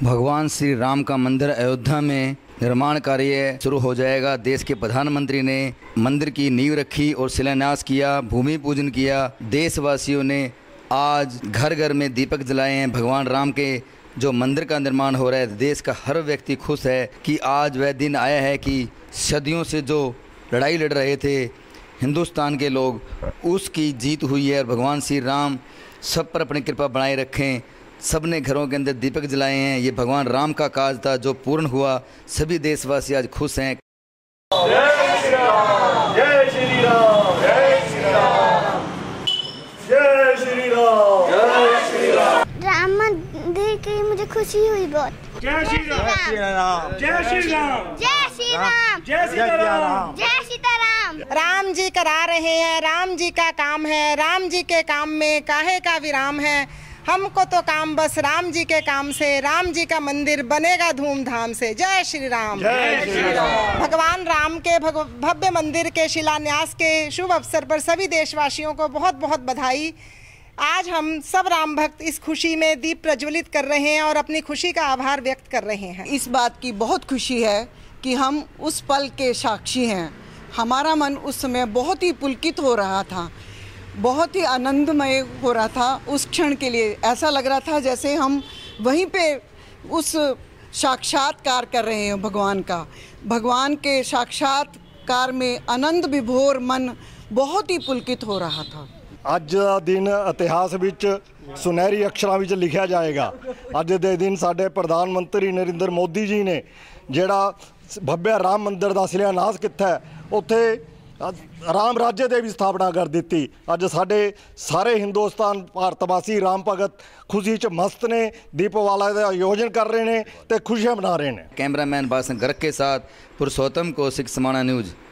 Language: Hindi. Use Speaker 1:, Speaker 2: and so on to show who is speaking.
Speaker 1: भगवान श्री राम का मंदिर अयोध्या में निर्माण कार्य शुरू हो जाएगा। देश के प्रधानमंत्री ने मंदिर की नींव रखी और शिलान्यास किया, भूमि पूजन किया। देशवासियों ने आज घर घर में दीपक जलाए हैं। भगवान राम के जो मंदिर का निर्माण हो रहा है, देश का हर व्यक्ति खुश है कि आज वह दिन आया है कि सदियों से जो लड़ाई लड़ रहे थे हिंदुस्तान के लोग, उसकी जीत हुई है। और भगवान श्री राम सब पर अपनी कृपा बनाए रखें। सब ने घरों के अंदर दीपक जलाए हैं। ये भगवान राम का काज था जो पूर्ण हुआ। सभी देशवासी आज खुश हैं।
Speaker 2: जय श्री राम, जय श्री राम, जय श्री राम, जय श्री राम, जय श्री राम।
Speaker 3: राम मंदिर की मुझे खुशी हुई बहुत।
Speaker 2: जय श्री राम, जय श्री राम,
Speaker 3: जय श्री राम,
Speaker 2: जय सीताराम,
Speaker 3: जय सीताराम।
Speaker 4: राम जी करा रहे हैं, राम जी का काम है। राम जी के काम में काहे का विराम है। हमको तो काम बस राम जी के काम से। राम जी का मंदिर बनेगा धूमधाम से। जय श्री राम,
Speaker 2: जय श्री राम।
Speaker 4: भगवान राम के भव्य मंदिर के शिलान्यास के शुभ अवसर पर सभी देशवासियों को बहुत बहुत बधाई। आज हम सब राम भक्त इस खुशी में दीप प्रज्वलित कर रहे हैं और अपनी खुशी का आभार व्यक्त कर रहे हैं।
Speaker 5: इस बात की बहुत खुशी है कि हम उस पल के साक्षी हैं। हमारा मन उस समय बहुत ही पुलकित हो रहा था, बहुत ही आनंदमय हो रहा था। उस क्षण के लिए ऐसा लग रहा था जैसे हम वहीं पे उस साक्षात्कार कर रहे हैं भगवान का। भगवान के साक्षात्कार में आनंद विभोर मन बहुत ही पुलकित हो रहा था।
Speaker 6: ਅੱਜ ਦਾ ਦਿਨ ਇਤਿਹਾਸ ਵਿੱਚ ਸੁਨਹਿਰੀ ਅੱਖਰਾਂ ਵਿੱਚ ਲਿਖਿਆ ਜਾਏਗਾ। ਅੱਜ ਦੇ ਦਿਨ ਸਾਡੇ ਪ੍ਰਧਾਨ ਮੰਤਰੀ ਨਰਿੰਦਰ ਮੋਦੀ ਜੀ ਨੇ ਜਿਹੜਾ ਭव्य ਰਾਮ ਮੰਦਿਰ ਦਾ ਸ਼ਿਲਾਨਿਆਸ ਕੀਤਾ, ਉੱਥੇ ਰਾਮ ਰਾਜੇ ਦੀ ਵੀ ਸਥਾਪਨਾ ਕਰ ਦਿੱਤੀ। ਅੱਜ ਸਾਡੇ ਸਾਰੇ ਹਿੰਦੁਸਤਾਨ ਭਾਰਤ ਵਾਸੀ ਰਾਮ ਭਗਤ खुशी च मस्त ने, दीपावली का आयोजन कर रहे हैं तो खुशियां मना रहे हैं।
Speaker 1: कैमरामैन बासन गर्ग के साथ पुरुषोत्तम कौशिक, समाना न्यूज़।